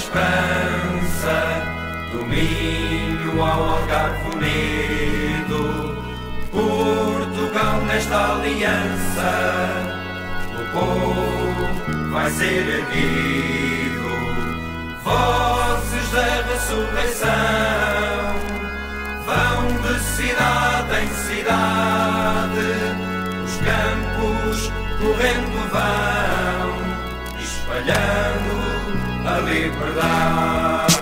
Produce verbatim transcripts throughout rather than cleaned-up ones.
esperança, do Minho ao Algarve unido, Portugal nesta aliança, o povo vai ser erguido, vozes da ressurreição, vão de cidade em cidade, os campos correndo vão, espalhando a liberdade.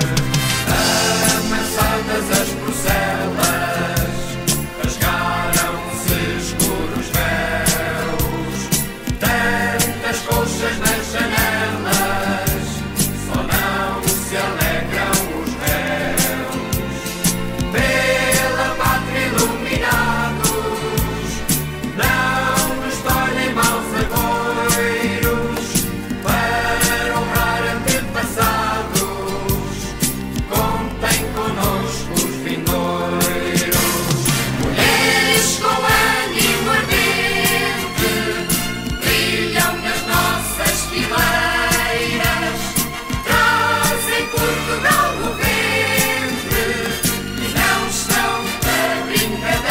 Amassadas as procelas, rasgaram-se escuros véus, tantas coxas nas janelas, só não se alegram os réus. Pela pátria iluminados, não nos tornem maus agoiros, para honrar antepassados, contem connosco os vindouros. Mulheres com ânimo ardente, brilham nas nossas fileiras, trazem Portugal no ventre e não estão a brincadeiras.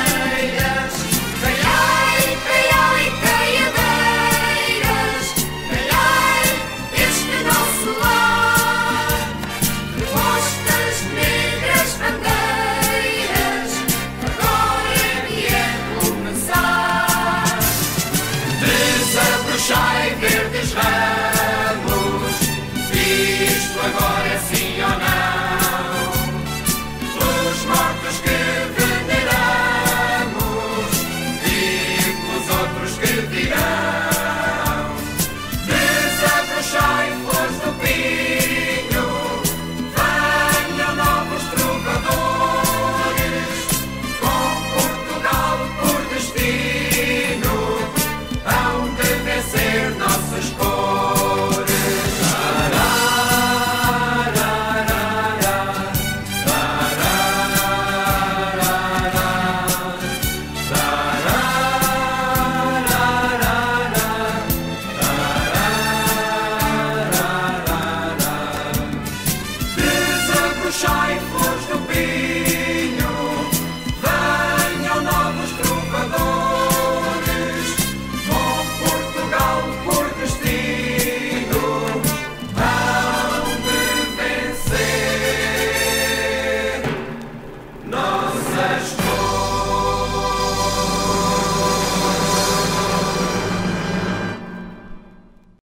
Caiai, caiai, caiadeiras, caiai, este nosso lar, de costas negras bandeiras, agora é que é começar. Desabrochai verdes ramos, visto agora sim